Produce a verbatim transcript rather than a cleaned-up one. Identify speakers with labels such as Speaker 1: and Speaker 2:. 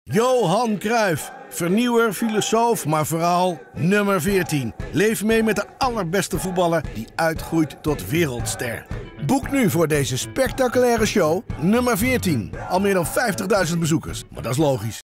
Speaker 1: Johan Cruijff, vernieuwer, filosoof, maar vooral nummer veertien. Leef mee met de allerbeste voetballer die uitgroeit tot wereldster. Boek nu voor deze spectaculaire show nummer veertien. Al meer dan vijftigduizend bezoekers, maar dat is logisch.